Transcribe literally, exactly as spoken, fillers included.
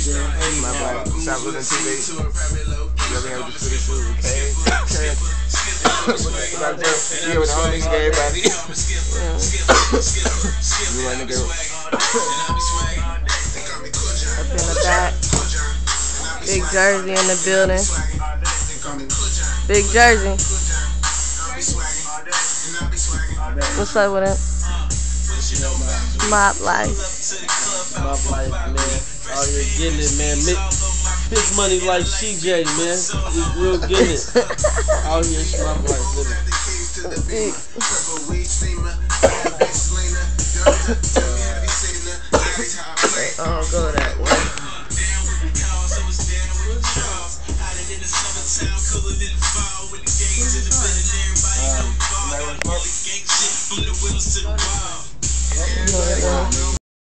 My black. Stop looking T V. You ever heard the Twitter shoot with Kay? Yeah, with the homies, everybody. You like nigga. Up in the back. Big Jersey in the building. Big Jersey. What's up with it? Mob life. Mob life, man. Out here getting it, man. Big money like C J, man. We real getting it. Out here, it's mob life, living. Oh, go that way.